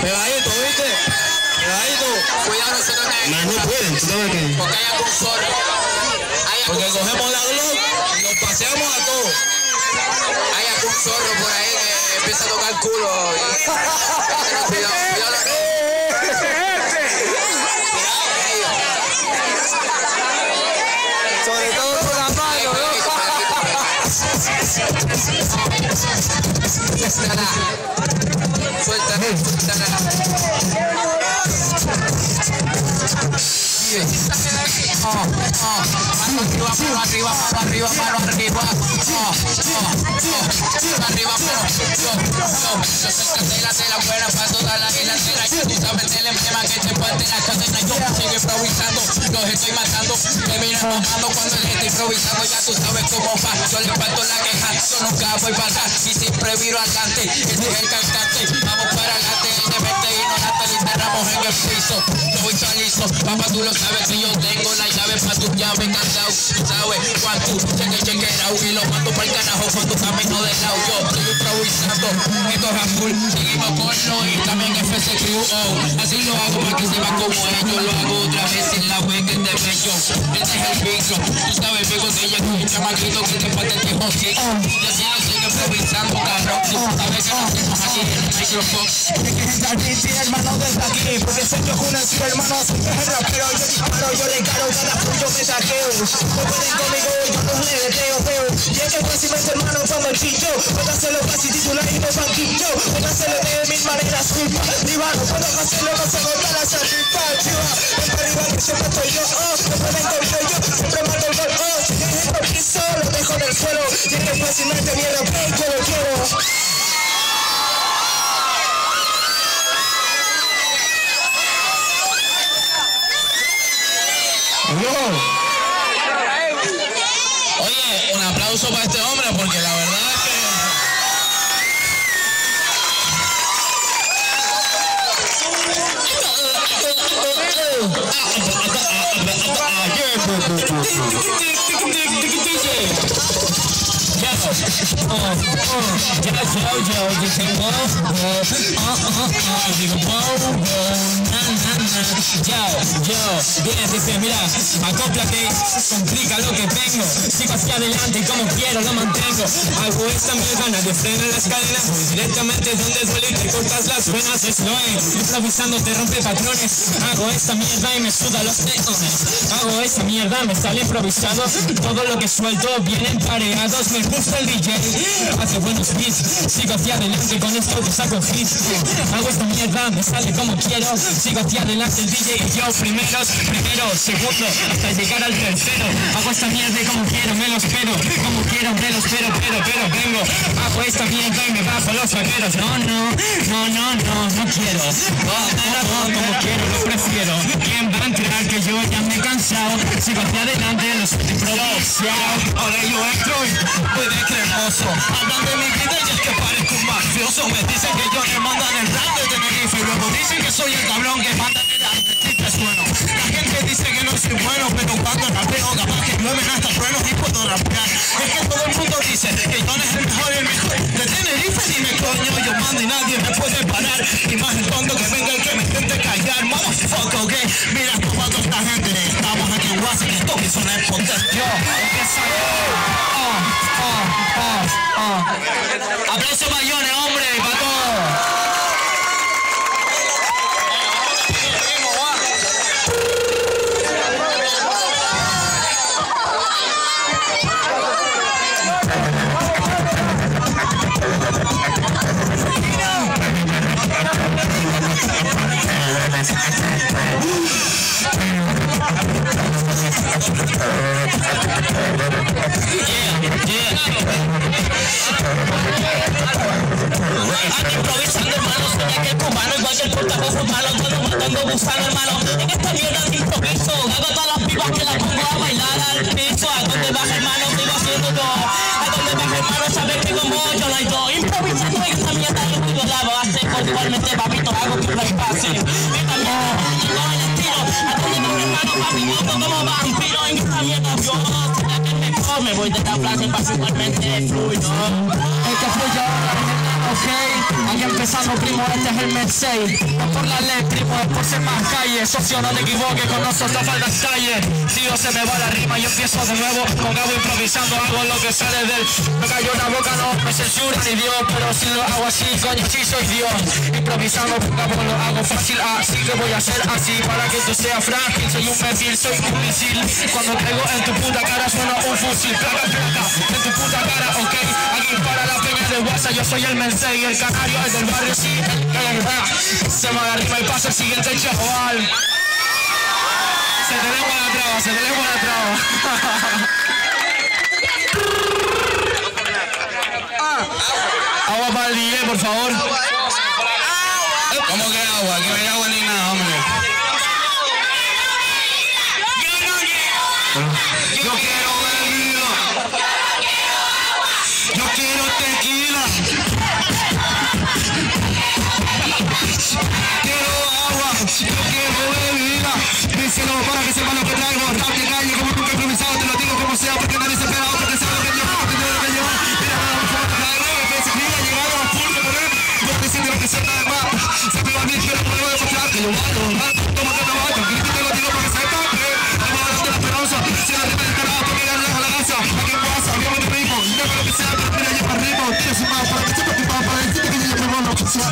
Pegadito, ¿viste? Pegadito. Cuidado nosotros Más no pueden, tú sabes que... porque hay algún zorro. Porque cogemos la Glock y nos paseamos a todos. Hay algún zorro por ahí que empieza a tocar culo. Cuidado. Sobre todo por la mano, ¿no? Suéltala. Arriba. Yo soy candela de la buena para toda la delantera. Y tú sabes del emblema que te parte la cadena. Yo sigo improvisando, los estoy matando. Me miran mamando cuando les estoy improvisando. Ya tú sabes cómo va, yo le parto la queja. Yo nunca voy para atrás y siempre viro adelante. Este es el cantante, vamos para adelante. El de verte ignorante, le enterramos en el piso. Yo voy liso, papá tú lo sabes que yo tengo la llave para tu llave cantado. ¿Sabes cuánto? Cheque it out y lo mando para el carajo con tu camino de lado. Yo estoy improvisando, esto es azul. Seguimos con lo y también FCQO. Así lo hago para que se va como ellos. Lo hago otra vez en la web que te bello. Este es el bicho, tú sabes pico que ella es un chamaquito que te parte el tiempo sí. Yo sigo improvisando, cabrón. Tú sabes que lo hacemos aquí en el micrófono. Hermano desde aquí, porque soy yo un hermano, soy el rapero, yo disparo, yo le caro, cada yo me saqueo. No pueden conmigo, yo no le deteo, feo. Y es que fácilmente hermano como el chillo, puedo hacerlo casi titular y no banquillo. Puedo hacerlo de mil maneras, arriba, no puedo hacerlo, no se agota la satisfacción. Ven para arriba que siempre estoy yo, no pueden conmigo, yo siempre mato el gol, si tienes el piso, lo dejo en el suelo. Y es que fácilmente mierda, yo lo quiero. Oye, un aplauso para este hombre porque la verdad es que... Bien, dice, mira, acóplate, complica lo que tengo, sigo hacia adelante y como quiero lo mantengo. Hago esta mierda, nadie frena las cadenas, voy directamente donde duele y te cortas las venas. Es lo improvisando te rompe patrones. Hago esta mierda y me suda los tejones. Hago esta mierda, me sale improvisado. Todo lo que suelto vienen pareados. Me gusta el DJ, hace buenos beats. Sigo hacia adelante, con esto te saco hits. Hago esta mierda, me sale como quiero. Sigo hacia adelante el DJ y yo primero, segundo, hasta llegar al tercero. Hago esta mierda y como quiero, me lo espero. Como quiero, me lo espero, pero vengo. Hago esta mierda y me bajo los vaqueros. No quiero. Como quiero, lo prefiero. ¿Quién va a entrar? Que yo ya me he cansado. Sigo hacia adelante, los improvisados. Ahora yo entro y voy de cremoso. Hablan de mi vida y es que parezco un mafioso. Me dicen que yo le mando en el rap de Tenerife. Y luego dicen que soy el cabrón que manda en el artista sueno. La gente dice que no soy bueno, pero cuando rapeo capaz que llueven hasta truenos y puedo rapear. Es que todo el mundo dice que yo no es el mejor de Tenerife. Dime coño, yo mando y nadie me puede parar. Y más el tonto que venga el que me intente callar. Motherfucker, ok, mira cómo a toda esta gente. Estamos aquí en WhatsApp, que esto que suena es potencia. Aplausos mayores, hombre, para todos. Aquí improvisando, hermano, soy aquel cubano, igual que el portavoz malo, todo matando gusano, hermano. En esta mierda de improviso, hago todas las pibas que las pongo a bailar al piso. A donde baja, hermano, sigo haciendo yo. A donde baja, hermano, sabes que como yo la doy. Improvisando en esta mierda, yo cuido la base. Igualmente, papito, hago que me pase. Esta mierda, no el estilo. A donde baja, hermano, papi, moto como vampiro. En esta mierda, yo soy aquel mejor. Me voy de esta plaza y paso igualmente fluido. Es que fluyo. Ok, hay que improvisando, primo, este es el Mercedes. No por la ley, primo, es por ser más calle. Socio, no te equivoques, con nosotros falta taller. Tío, se me va la rima, yo empiezo de nuevo. Con Gabo improvisando, hago lo que sale del... Me cayó la boca, no me censura ni Dios. Pero si lo hago así, coño, sí soy Dios. Improvisando, Gabo, lo hago fácil, así que voy a hacer así. Para que tú seas frágil, soy un perfil, soy un misil. Cuando caigo en tu puta cara suena un fusil. Placa, placa, en tu puta cara, ok. Aquí para la peña de WhatsApp, yo soy el Mercedes, el canario, el del barrio, sí, se me arriba y pasa el siguiente chaval. Se te lengua la traba, se te lengua la traba. Agua para el DJ, por favor. ¿Cómo que agua? Aquí no hay agua ni nada, hombre. Yo quiero bebida. Yo quiero tequila. Quiero agua. Yo quiero bebida. Díselo para que sepa lo que traigo. Rap de calle como nunca improvisado. Te lo digo como sea porque nadie se espera otro que sabe lo que yo. Mira, que se cría llegado a punto por él. No te sientes lo que se da de más. Se me va a mí, pero no puedo demostrar que lo valo. Toma que trabajo. Que te lo digo porque se está. Vamos a darte la esperanza. Si la rima del carajo, porque darle a la casa. Aquí en casa, bien de rico. Mira lo que sea, pero mira yo para arriba. Tira su mano para que sepa que para decirte que yo me voy a lo que sea.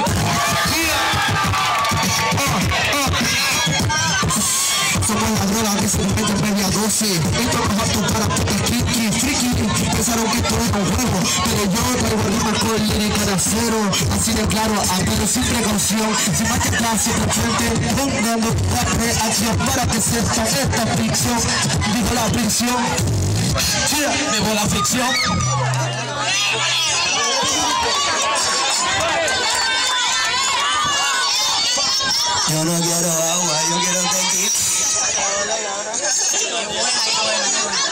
Somos la droga que se mete en media dosis. Esto no es apto para putas friki. Pensaron que esto era un juego, pero yo traigo rimas con lírica de acero. Así de claro, pero sin precaución. Sin más que clase, frente, pongando la reacción para que sepa esta ficción. Digo la fricción. Digo la fricción. Yo no quiero agua, yo quiero tequila.